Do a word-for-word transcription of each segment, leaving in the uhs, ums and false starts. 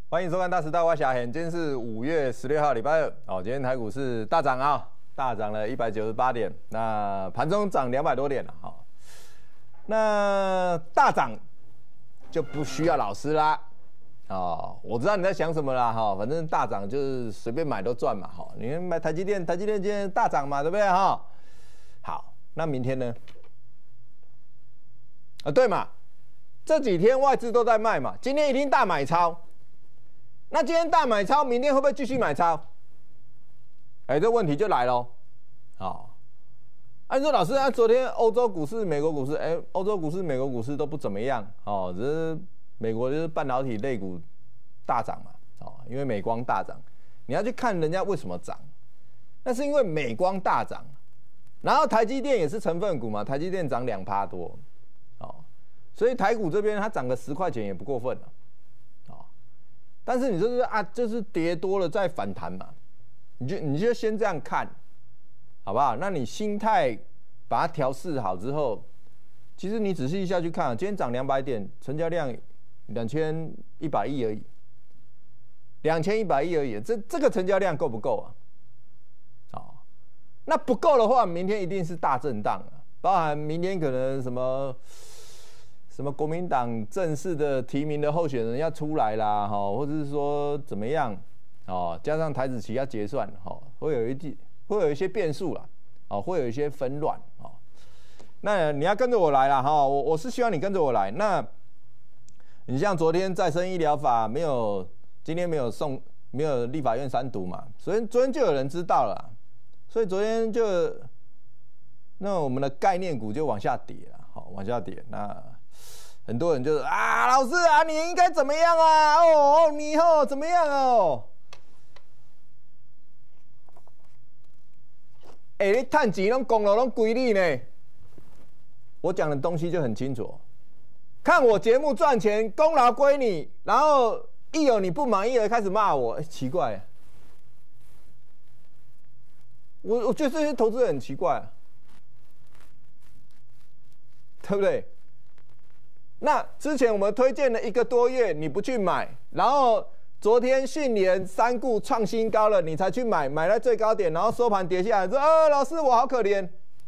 欢迎收看《大时代》，我是小贤。今天是五月十六号，礼拜二。哦，今天台股是大涨啊，大涨了一百九十八点，那盘中涨两百多点了。好、哦，那大涨就不需要老师啦。哦，我知道你在想什么啦，哈、哦，反正大涨就是随便买都赚嘛，哈、哦。你买台积电，台积电今天大涨嘛，对不对，哈、哦？好，那明天呢？啊，对嘛，这几天外资都在卖嘛，今天一定大买超。那今天大买超，明天会不会继续买超？哎，这问题就来咯。好，按说老师，啊，昨天欧洲股市、美国股市，哎，欧洲股市、美国股市都不怎么样，哦，只是美国就是半导体类股大涨嘛，哦，因为美光大涨，你要去看人家为什么涨，那是因为美光大涨，然后台积电也是成分股嘛，台积电涨两趴多，哦，所以台股这边它涨个十块钱也不过分了。但是你就是啊，就是跌多了再反弹嘛，你就你就先这样看，好不好？那你心态把它调试好之后，其实你仔细下去看，今天涨两百点，成交量两千一百亿而已，两千一百亿而已，这这个成交量够不够啊？好，那不够的话，明天一定是大震荡啊，包含明天可能什么。什么国民党正式的提名的候选人要出来啦，哈，或者是说怎么样，哦，加上台指期要结算，哈，会有一地会有一些变数啦，哦，会有一些纷乱，哦，那你要跟着我来啦，哈，我我是希望你跟着我来。那你像昨天再生医疗法没有，今天没有送，没有立法院三读嘛，所以昨天就有人知道了，所以昨天就那我们的概念股就往下跌了，好，往下跌，那。很多人就是啊，老师啊，你应该怎么样啊？哦，你以后怎么样哦？哎、欸，你赚钱拢功劳拢归你呢。我讲的东西就很清楚，看我节目赚钱，功劳归你，然后一有你不满意的开始骂我，欸、奇怪、啊。我我觉得这些投资人很奇怪、啊，对不对？那之前我们推荐了一个多月，你不去买，然后昨天讯联三顾创新高了，你才去买，买在最高点，然后收盘跌下来，说：“啊，老师我好可怜。”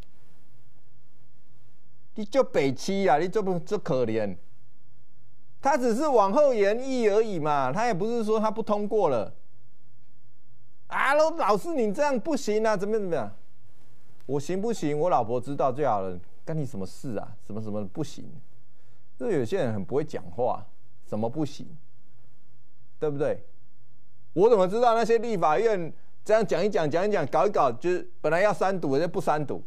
你就北七啊，你就不就可怜？他只是往后延议而已嘛，他也不是说他不通过了。啊，老老师你这样不行啊，怎么怎么样？我行不行？我老婆知道就好了，干你什么事啊？什么什么不行？这有些人很不会讲话，什么不行，对不对？我怎么知道那些立法院这样讲一讲、讲一讲、搞一搞，就是本来要三读，人家不三读？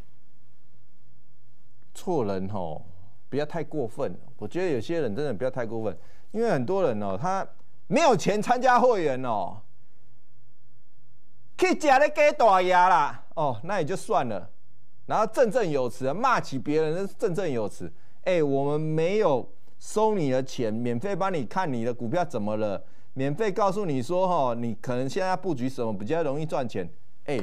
错人哦，不要太过分了。我觉得有些人真的不要太过分，因为很多人哦，他没有钱参加会员哦，去吃咧给大牙啦，哦，那也就算了。然后振振有词，骂起别人那是振振有词。哎、欸，我们没有收你的钱，免费帮你看你的股票怎么了，免费告诉你说哈，你可能现在布局什么比较容易赚钱。哎、欸，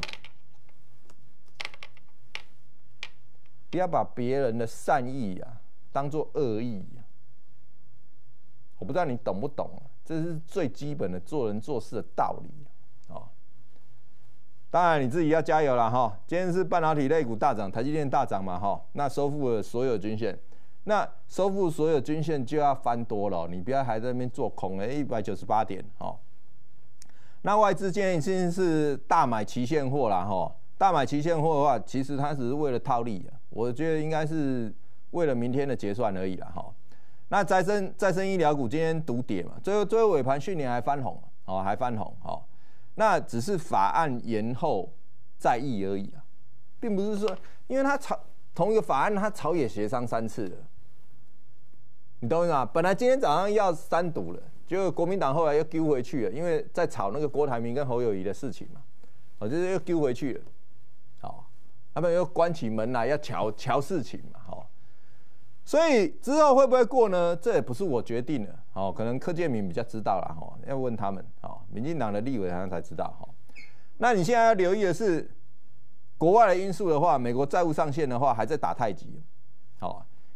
不要把别人的善意啊当作恶意啊。我不知道你懂不懂啊？这是最基本的做人做事的道理啊。哦，当然你自己要加油了哈。今天是半导体类股大涨，台积电大涨嘛哈，那收复了所有均线。那收复所有均线就要翻多了，你不要还在那边做空了，一百九十八点哦。那外资建议现在是大买期现货啦哈，大买期现货的话，其实它只是为了套利啊，我觉得应该是为了明天的结算而已啦哈。那再生再生医疗股今天独跌嘛，最后最后尾盘去年还翻红哦，还翻红哦。那只是法案延后再议而已啊，并不是说因为它炒同一个法案，它朝野协商三次了。你懂吗？本来今天早上要三读了，结果国民党后来又丢回去了，因为在吵那个郭台铭跟侯友宜的事情嘛，哦，就是又丢回去了，好，他们又关起门来要瞧瞧事情嘛，好，所以之后会不会过呢？这也不是我决定的，哦，可能柯建铭比较知道啦，哦，要问他们，哦，民进党的立委他才知道，哈。那你现在要留意的是，国外的因素的话，美国债务上限的话还在打太极，好。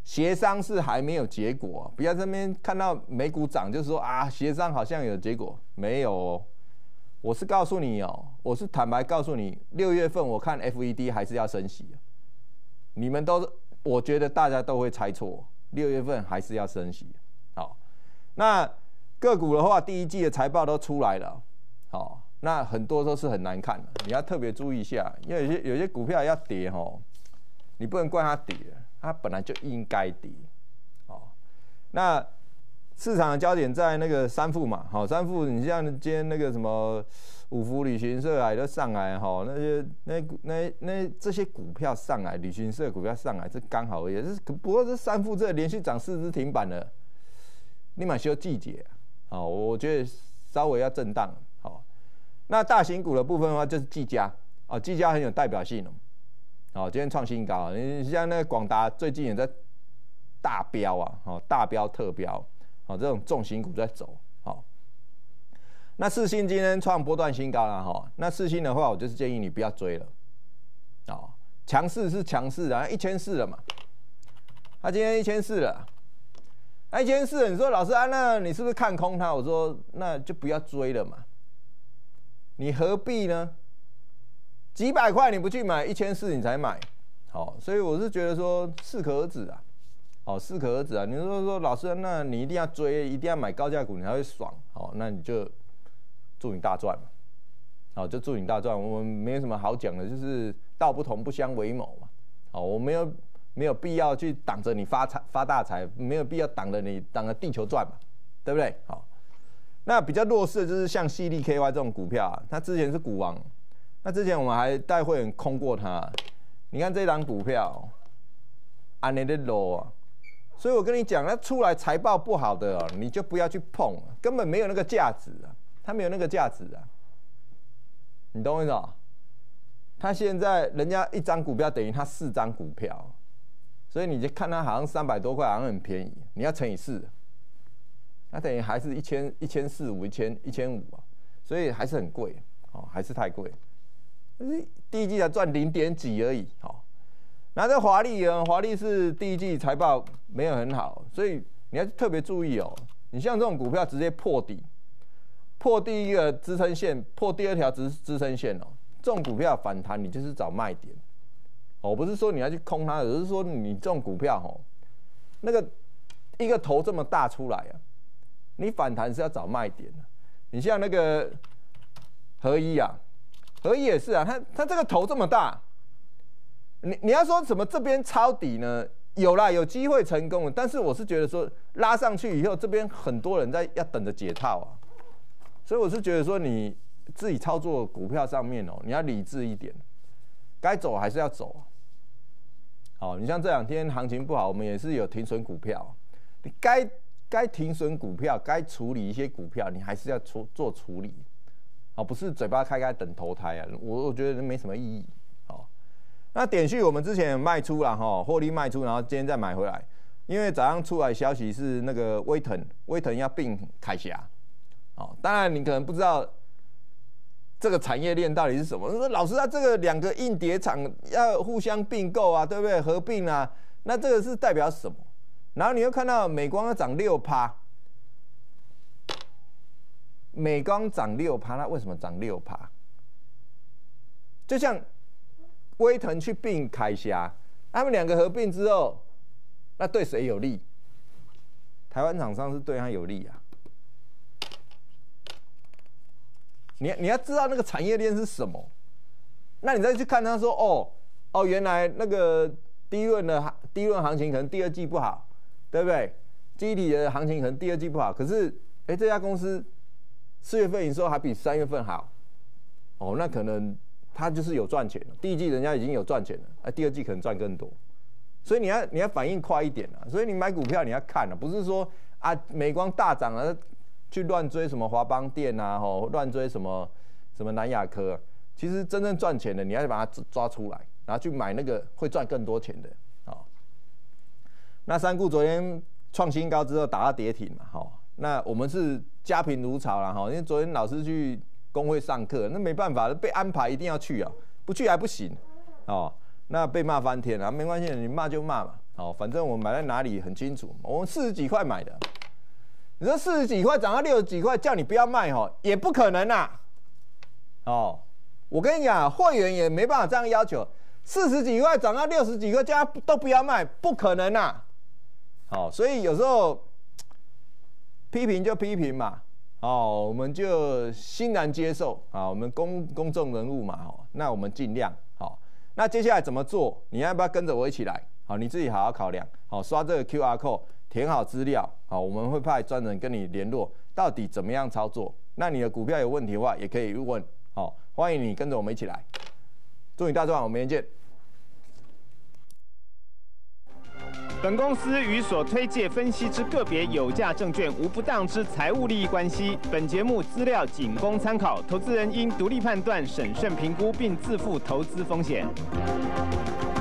协商是还没有结果，不要这边看到美股涨就是说啊，协商好像有结果，没有哦。我是告诉你哦，我是坦白告诉你，六月份我看 F E D 还是要升息，你们都，我觉得大家都会猜错，六月份还是要升息。好，那个股的话，第一季的财报都出来了，好，那很多都是很难看的，你要特别注意一下，因为有些有些股票要跌吼，你不能怪它跌，它本来就应该跌，好，那。市场的焦点在那个三富嘛，好，三富，你像今天那个什么五福旅行社啊，都上来哈，那些那那那这些股票上来，旅行社股票上来，这刚好而已。是不过这三富这连续涨四只停板了，立马休季节，好，我觉得稍微要震荡，好。那大型股的部分的话，就是技嘉，哦，技嘉很有代表性哦，好，今天创新高，你像那个广达最近也在大飙啊，好，大飙特飙。好，这种重型股在走，好。那世芯今天创波段新高了哈，那世芯的话，我就是建议你不要追了，哦，强势是强势啊，一千四了嘛，他今天一千四了，那一千四，你说老师啊，那你是不是看空它？我说那就不要追了嘛，你何必呢？几百块你不去买，一千四你才买，好，所以我是觉得说适可而止啊。哦，适可而止啊！你说说老师，那你一定要追，一定要买高价股，你才会爽。好，那你就祝你大赚嘛。好，就祝你大赚。我们没有什么好讲的，就是道不同不相为谋嘛。好，我没有没有必要去挡着你发财发大财，没有必要挡着你挡着地球转嘛，对不对？好，那比较弱势的就是像矽力 K Y 这种股票啊，它之前是股王，那之前我们还带会员空过它。你看这档股票，安尼的落啊。所以我跟你讲，那出来财报不好的、哦，你就不要去碰，根本没有那个价值啊，它没有那个价值啊，你懂我意思吗？它现在人家一张股票等于它四张股票，所以你就看它好像三百多块，好像很便宜，你要乘以四，那等于还是一千一千四五一千一千五啊，所以还是很贵哦，还是太贵。第一季才赚零点几而已，哦。那这华丽呢？华丽是第一季财报没有很好，所以你要特别注意哦。你像这种股票直接破底，破第一个支撑线，破第二条支支撑线哦，这种股票反弹你就是找卖点。哦，不是说你要去空它，而是说你这种股票哦，那个一个头这么大出来啊，你反弹是要找卖点的。你像那个合一啊，合一也是啊，它它这个头这么大。你你要说什么这边抄底呢？有啦，有机会成功的，但是我是觉得说拉上去以后，这边很多人在要等着解套啊，所以我是觉得说你自己操作股票上面哦，你要理智一点，该走还是要走啊。好，你像这两天行情不好，我们也是有停损股票，你该该停损股票，该处理一些股票，你还是要做做处理，哦，不是嘴巴开开等投胎啊，我我觉得没什么意义。那点序我们之前有卖出了哈，获利卖出，然后今天再买回来，因为早上出来消息是那个威腾，威腾要并凯霞，哦，当然你可能不知道这个产业链到底是什么。说老师啊，这个两个硬碟厂要互相并购啊，对不对？合并啊，那这个是代表什么？然后你又看到美光要涨六趴，美光涨六趴，那为什么涨六趴？就像威腾去并凯霞，他们两个合并之后，那对谁有利？台湾厂商是对他有利啊。你你要知道那个产业链是什么，那你再去看他说哦哦，原来那个第一轮的第一轮行情可能第二季不好，对不对？基体的行情可能第二季不好，可是哎这家公司四月份营收还比三月份好，哦，那可能。他就是有赚钱了，第一季人家已经有赚钱了，啊，第二季可能赚更多，所以你要你要反应快一点啊，所以你买股票你要看啊，不是说啊美光大涨了去乱追什么华邦电啊，吼乱追什么什么南亚科、啊，其实真正赚钱的你要把它抓出来，然后去买那个会赚更多钱的，哦。那三固昨天创新高之后打到跌停嘛，吼，那我们是家贫如潮啦，吼，因为昨天老师去。工会上课，那没办法，被安排一定要去啊，不去还不行，哦，那被骂翻天了，没关系，你骂就骂嘛， 好，反正我们买在哪里很清楚，我们四十几块买的。你说四十几块涨到六十几块，叫你不要卖哈，也不可能啦。哦，我跟你讲，会员也没办法这样要求，四十几块涨到六十几块，叫他都不要卖，不可能啦。好，所以有时候批评就批评嘛，哦，我们就欣然接受啊，我们公公众人物嘛，哦，那我们尽量好。那接下来怎么做？你要不要跟着我一起来？好，你自己好好考量。好，刷这个 Q R code。填好资料，好，我们会派专人跟你联络，到底怎么样操作？那你的股票有问题的话，也可以问，好，欢迎你跟着我们一起来。祝你大赚，我们明天见。 本公司与所推介分析之个别有价证券无不当之财务利益关系。本节目资料仅供参考，投资人应独立判断、审慎评估，并自负投资风险。